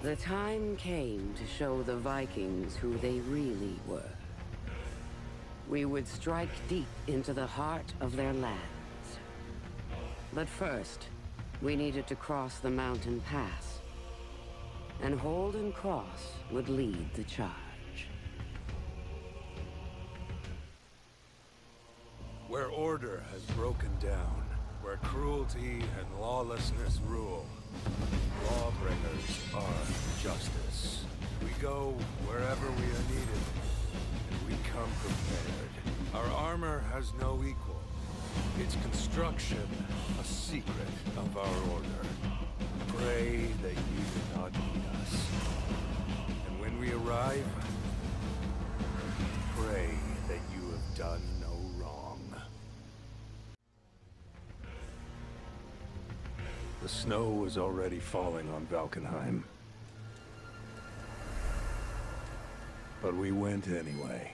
The time came to show the Vikings who they really were. We would strike deep into the heart of their lands. But first, we needed to cross the mountain pass. And Holden Cross would lead the charge. Where order has broken down, where cruelty and lawlessness rule, lawbringers are justice. We go wherever we are needed, and we come prepared. Our armor has no equal. Its construction, a secret of our order. Pray that you do not need us. And when we arrive, pray that you have done no wrong. The snow was already falling on Valkenheim. But we went anyway.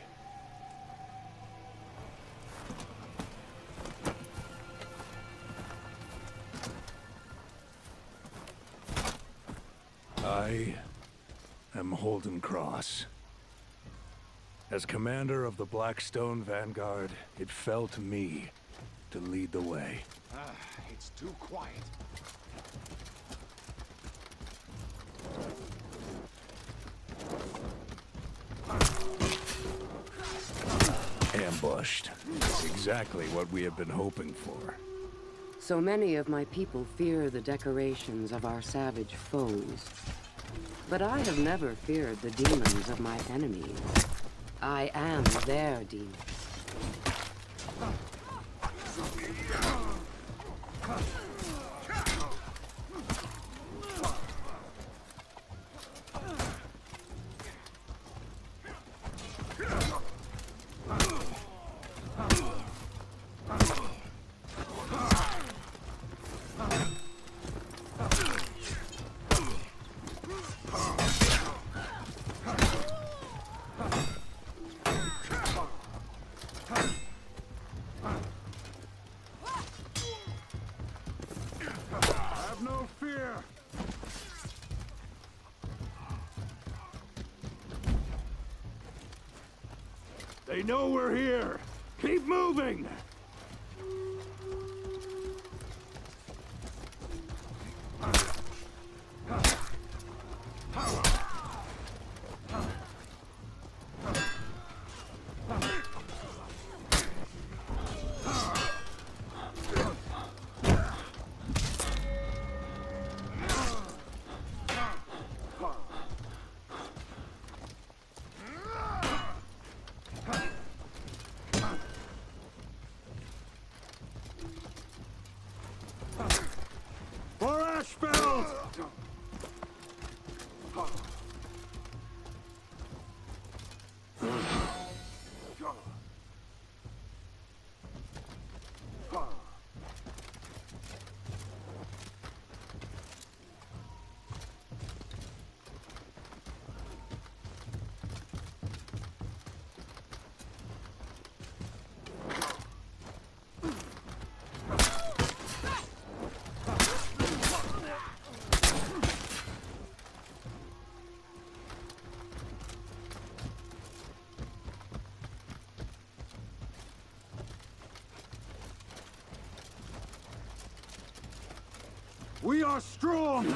I am Holden Cross. As commander of the Blackstone Vanguard, it fell to me to lead the way. It's too quiet. Ambushed. Exactly what we have been hoping for. So many of my people fear the decorations of our savage foes. But I have never feared the demons of my enemies. I am their demon. Have no fear. They know we're here! Keep moving! For Ashfeld! We are strong!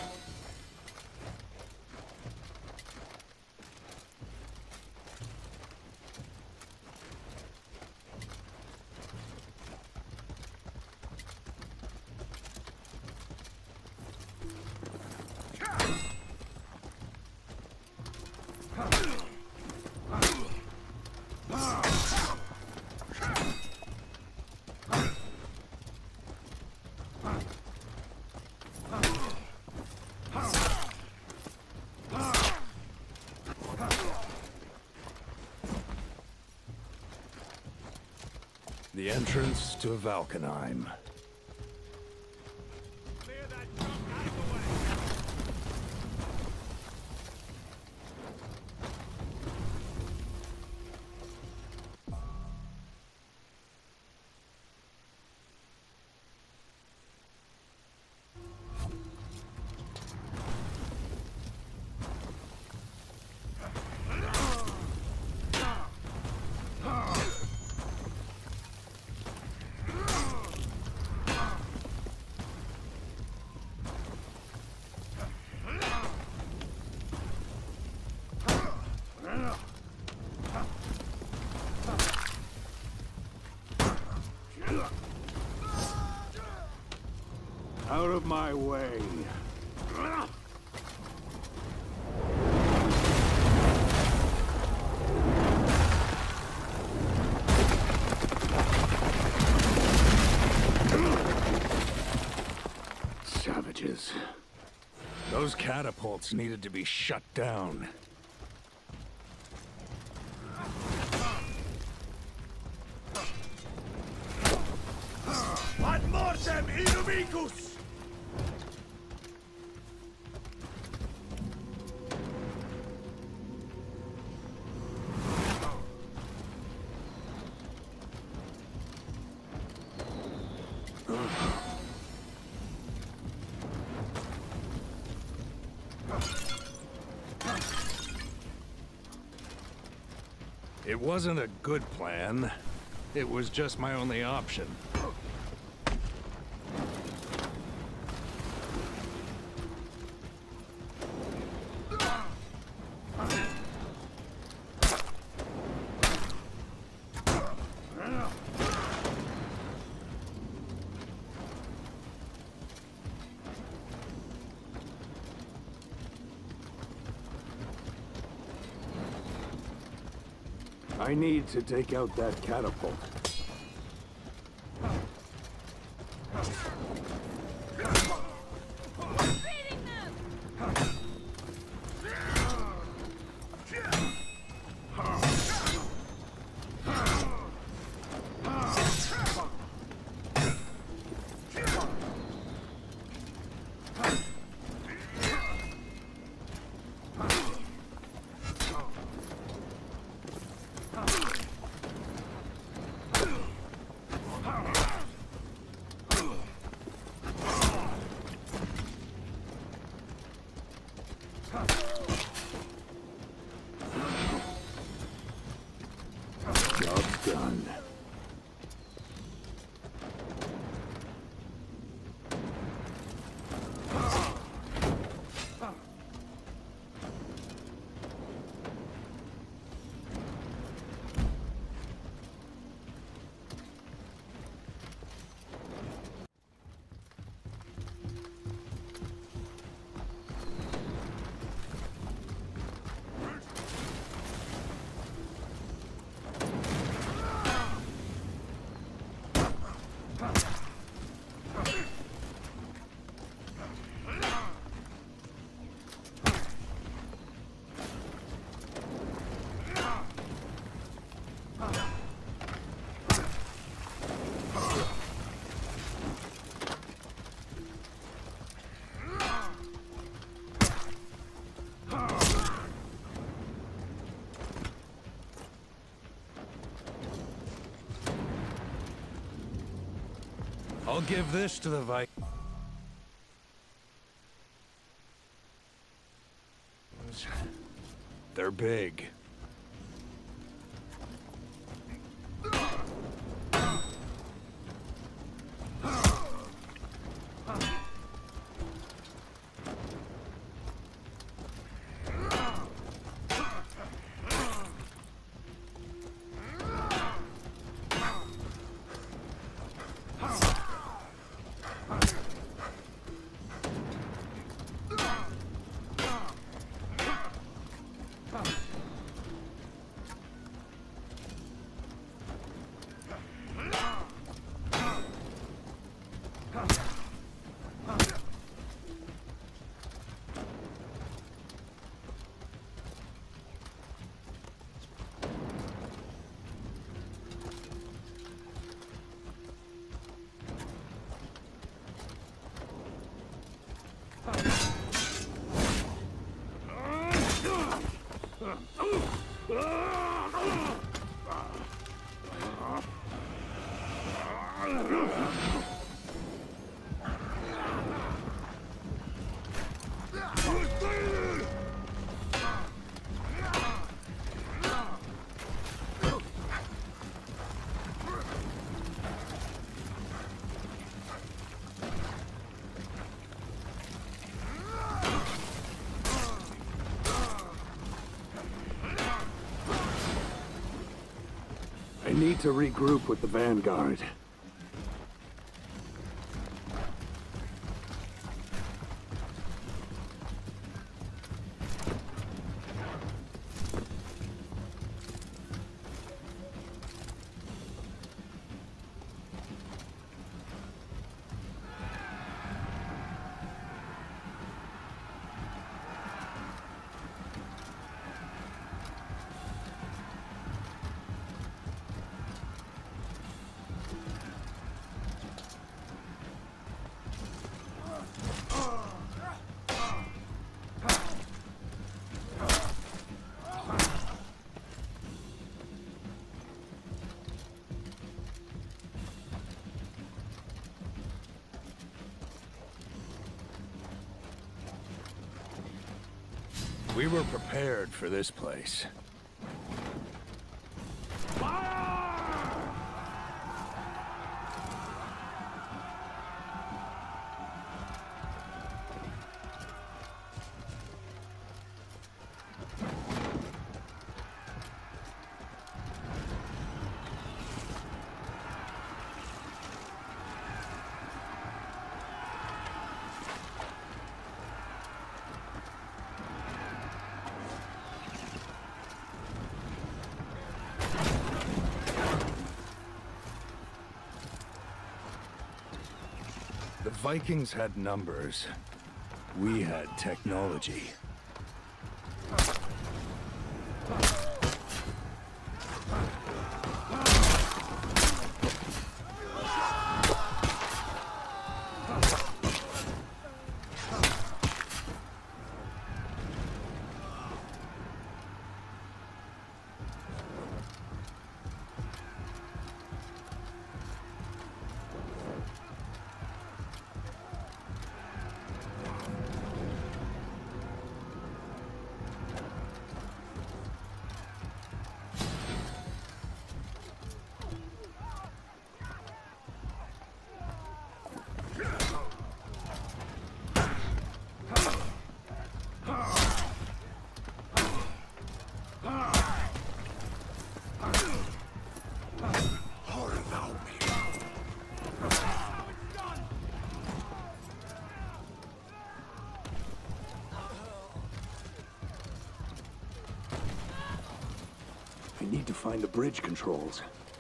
The entrance to Valkenheim. of my way. Savages. Those catapults needed to be shut down. Ad mortem inumicus! It wasn't a good plan. It was just my only option. I need to take out that catapult. Job's done. I'll give this to the Vikings. They're big. I need to regroup with the Vanguard. We were prepared for this place. The Vikings had numbers. We had technology. I need to find the bridge controls.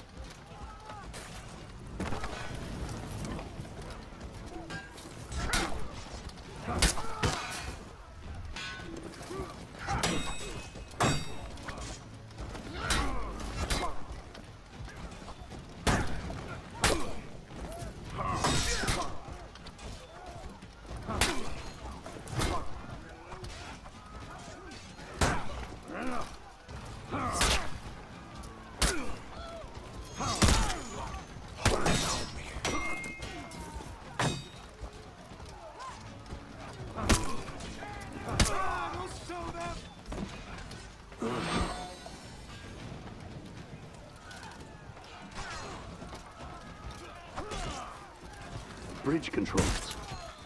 Bridge controls.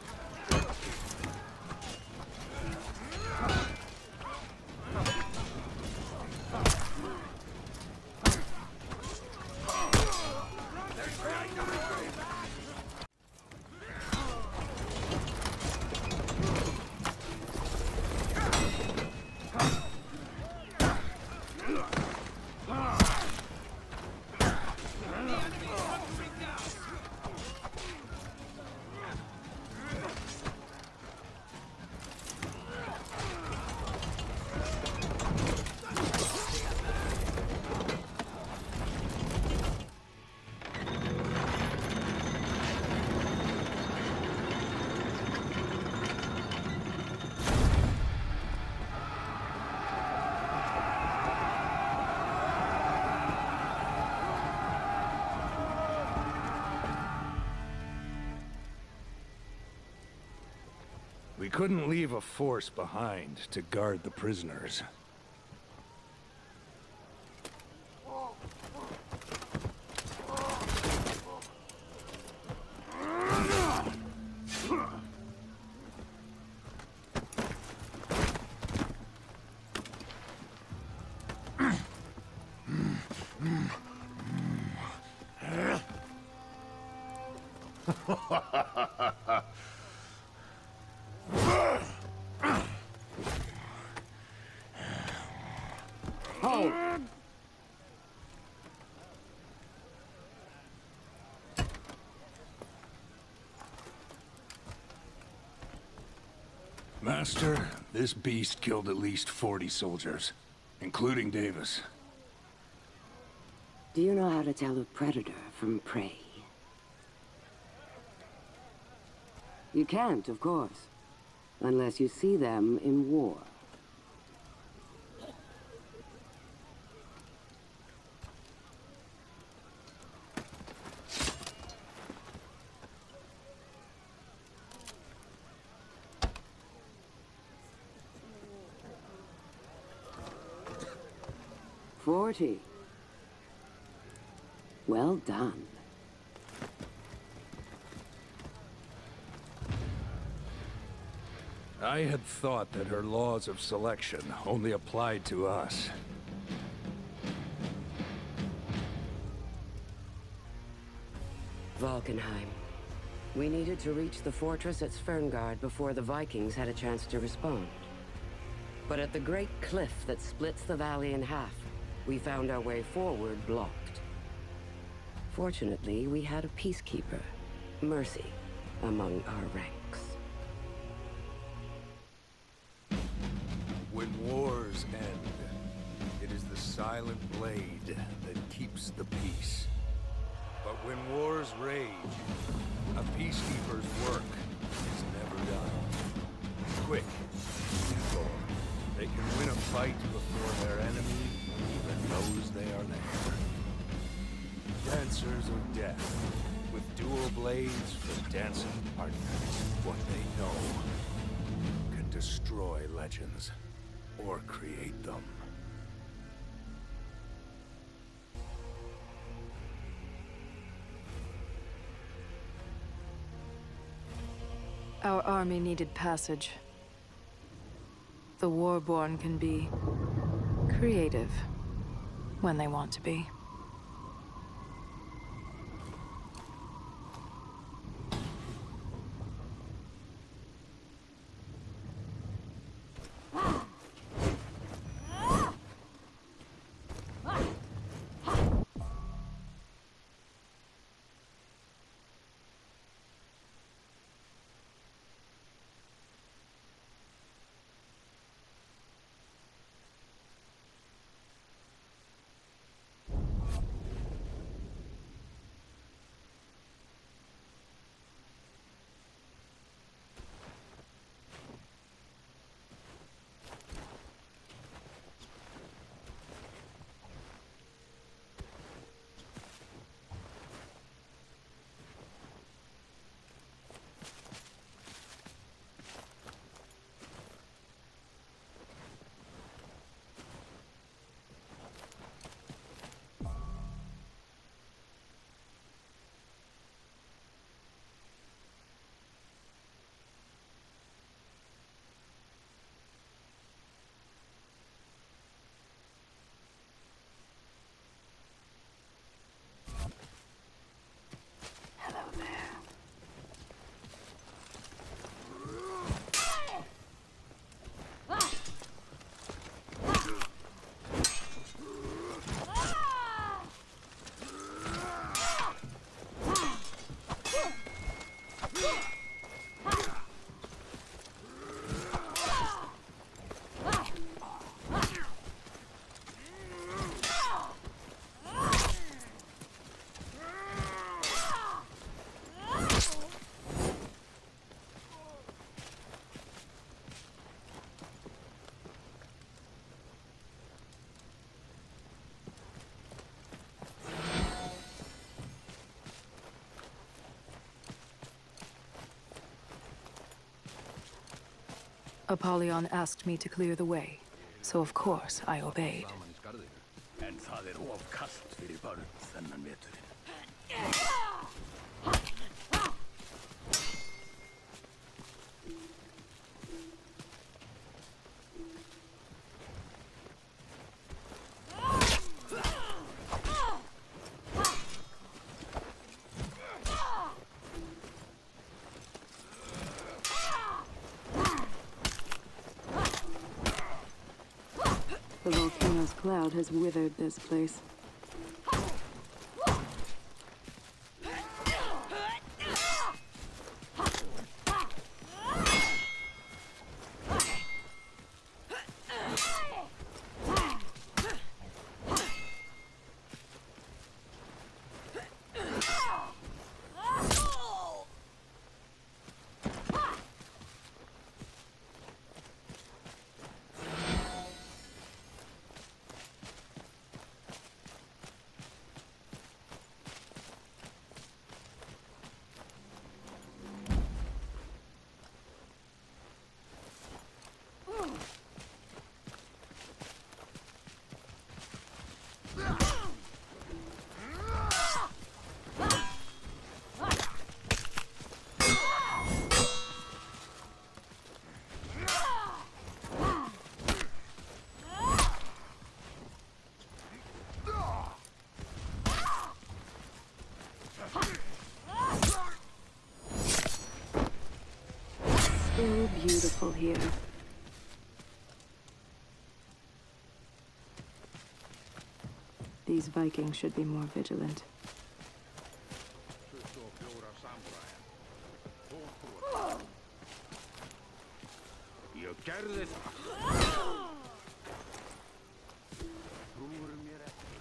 We couldn't leave a force behind to guard the prisoners. Master, this beast killed at least 40 soldiers, including Davis. Do you know how to tell a predator from prey? You can't, of course, unless you see them in war. 40. Well done. I had thought that her laws of selection only applied to us. Valkenheim. We needed to reach the fortress at Sverngard before the Vikings had a chance to respond. But at the great cliff that splits the valley in half, we found our way forward blocked. Fortunately, we had a peacekeeper, Mercy, among our ranks. When wars end, it is the silent blade that keeps the peace. But when wars rage, a peacekeeper's work is never done. Quick, simple. They can win a fight before their enemy even knows they are there. Dancers of death, with dual blades for dancing partners. What they know can destroy legends, or create them. Our army needed passage. The Warborn can be creative when they want to be. Apollyon asked me to clear the way, so of course I obeyed. The volcano's cloud has withered this place. so beautiful here. These Vikings should be more vigilant. Ég gerði það. Trúir mér ekki.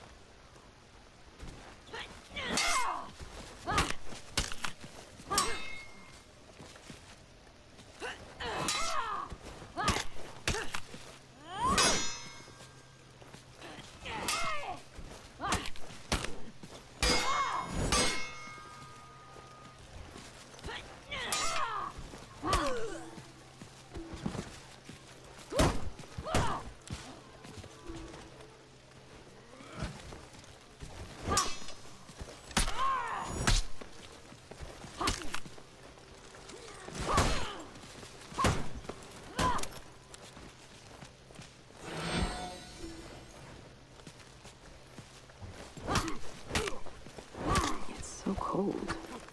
So cold.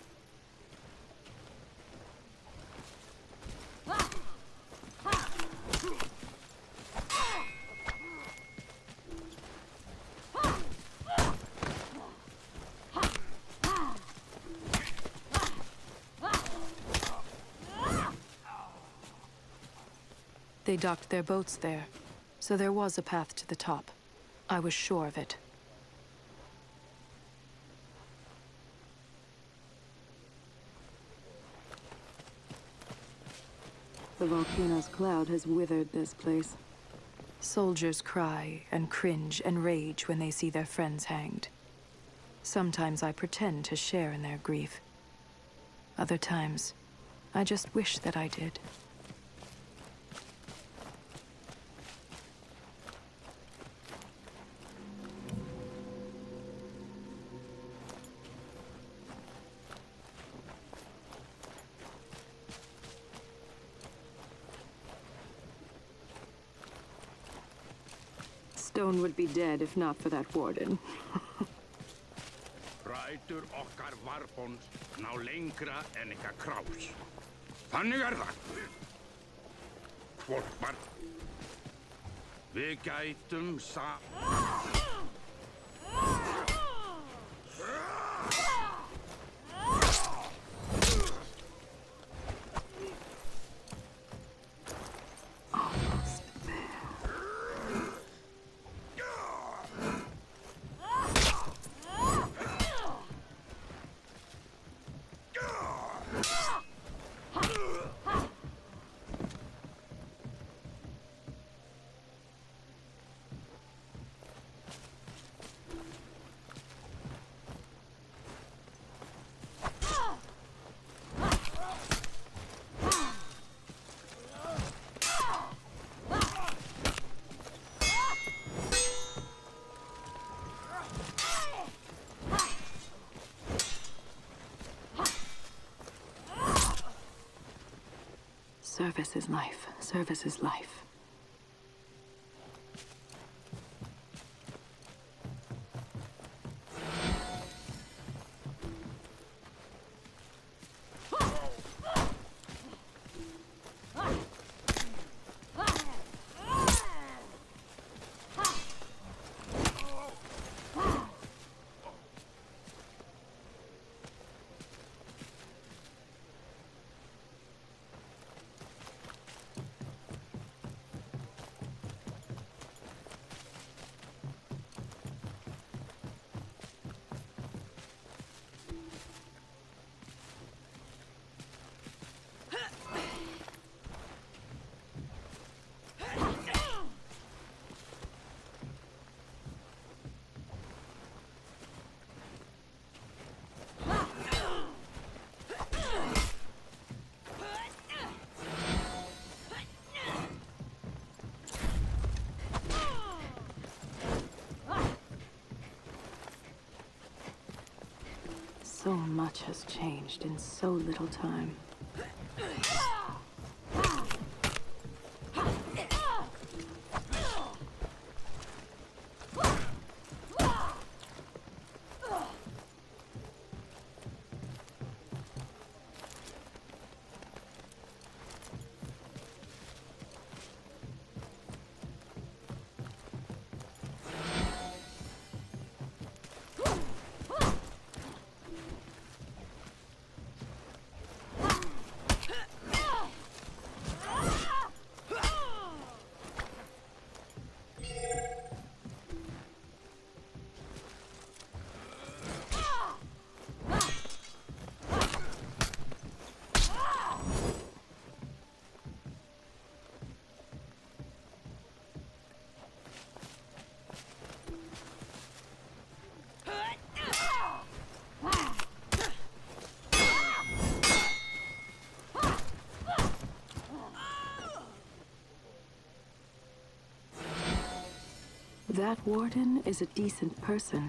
They docked their boats there, so there was a path to the top. I was sure of it. The volcano's cloud has withered this place. Soldiers cry and cringe and rage when they see their friends hanged. Sometimes I pretend to share in their grief. Other times, I just wish that I did. Stone would be dead if not for that warden. Rætur okkar Varbons ná lengra en ykkar krás. Þannig það. Hvolpar. Við gætum Service is life. Service is life. So much has changed in so little time. That warden is a decent person.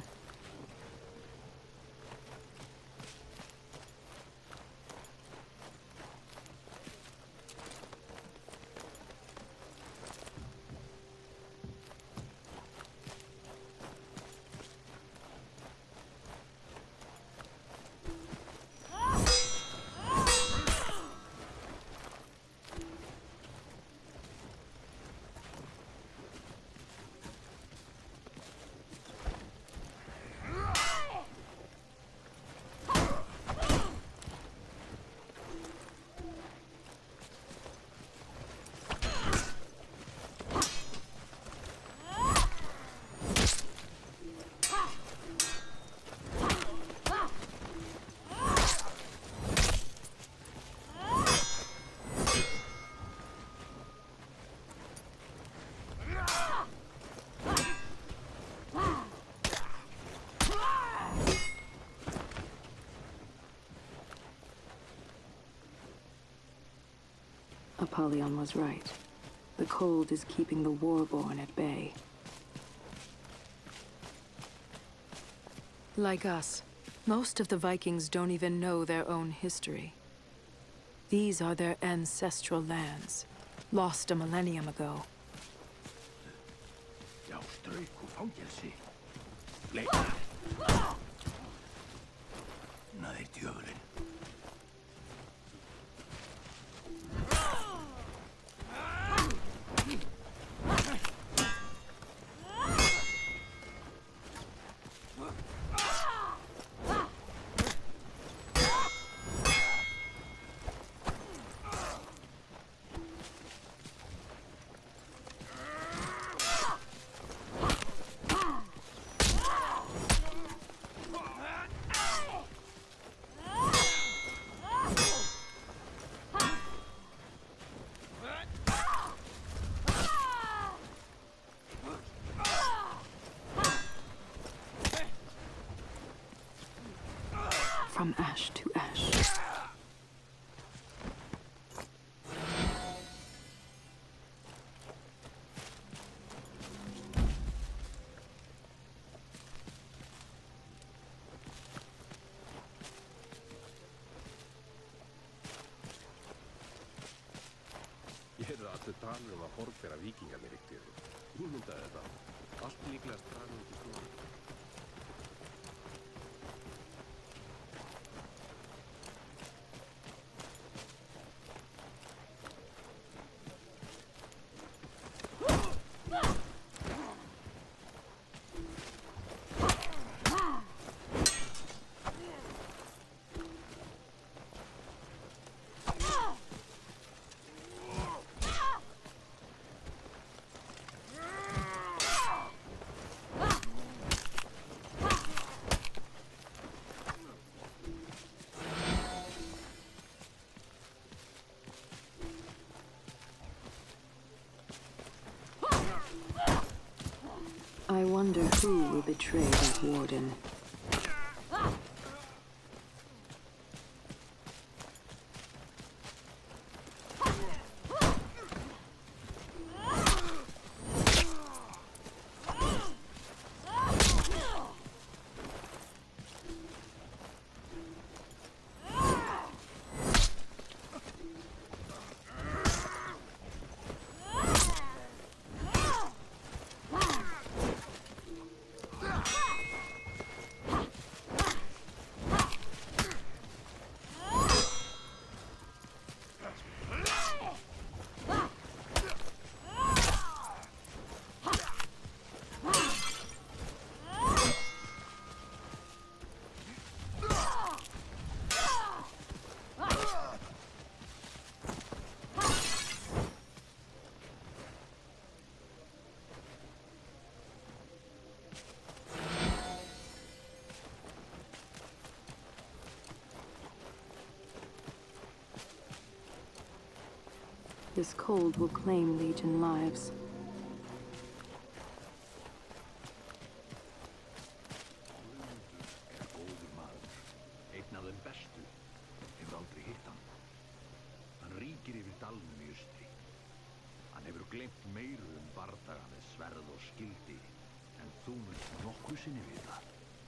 Apollyon was right. The cold is keeping the Warborn at bay. Like us, most of the Vikings don't even know their own history. These are their ancestral lands, lost a millennium ago. From ash to ash. Ég heyrði að allir tala að fornbera víkingarnir ykkur. Hún myndaði þetta. Allt líklegast draga út í klónu. I wonder who will betray that warden. This cold will claim Legion lives. Góður maður, einn af þeim bestu, hefur aldrei hitt hann. Hann ríkir yfir dalnum í austri. Hann hefur gleymt meiru bardaga með sverð og skildi En þú munt nokkru sinni vita.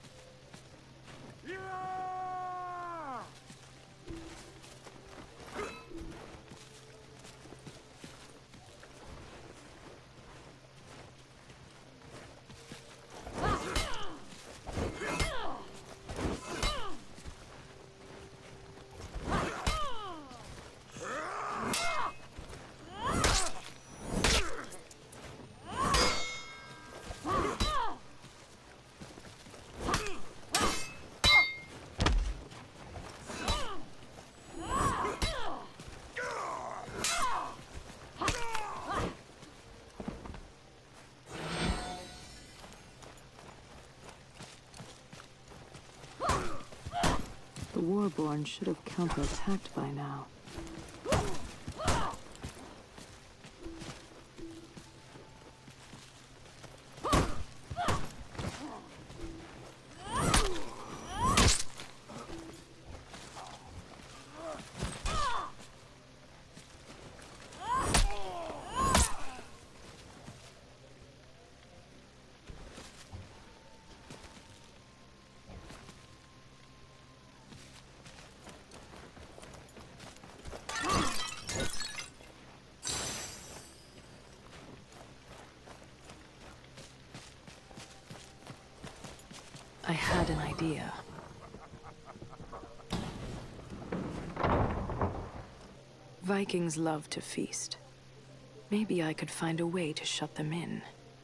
The Warborn should have counterattacked by now. I had an idea. Vikings love to feast. Maybe I could find a way to shut them in.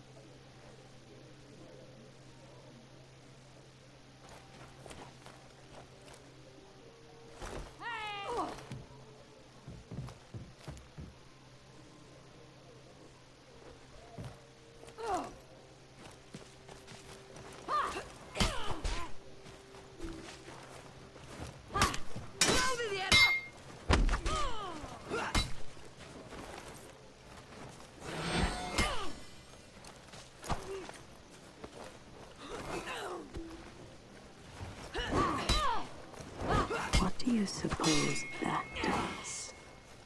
What do you suppose that does?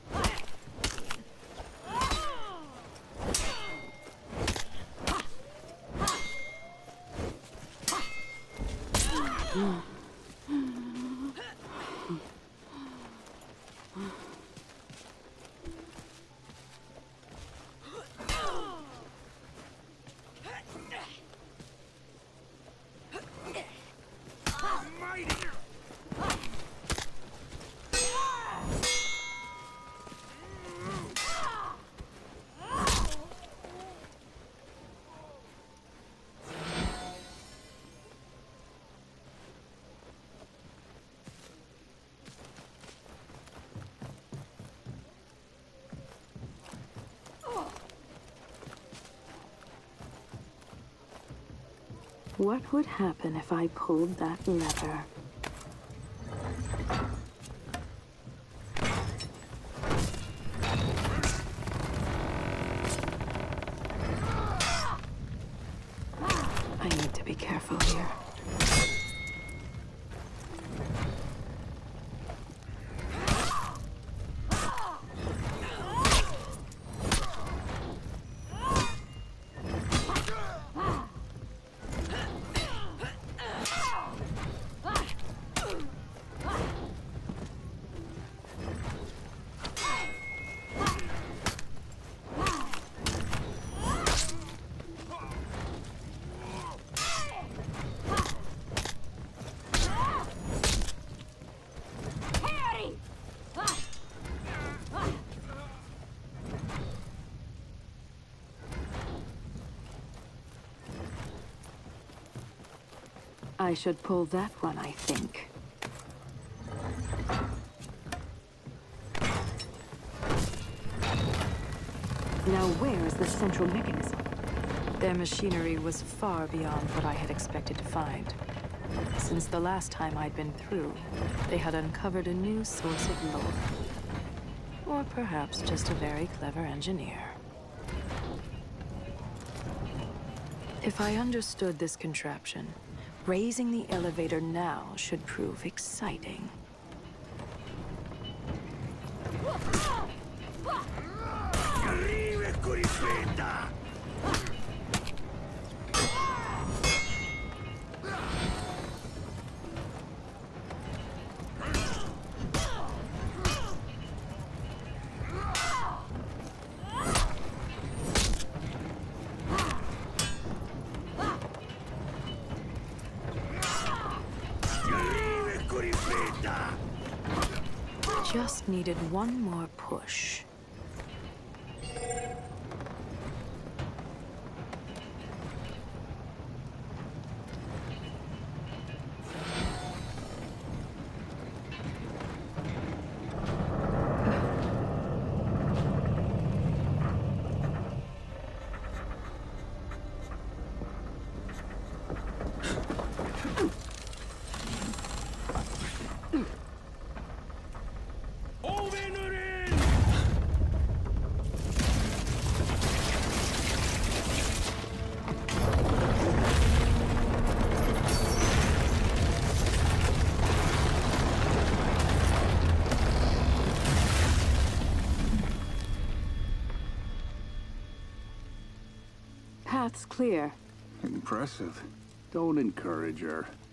What would happen if I pulled that lever? I need to be careful here. I should pull that one, I think. Now where is the central mechanism? Their machinery was far beyond what I had expected to find. Since the last time I'd been through, they had uncovered a new source of lore. Or perhaps just a very clever engineer. If I understood this contraption, raising the elevator now should prove exciting. just needed one more push. Path's clear. Impressive. Don't encourage her.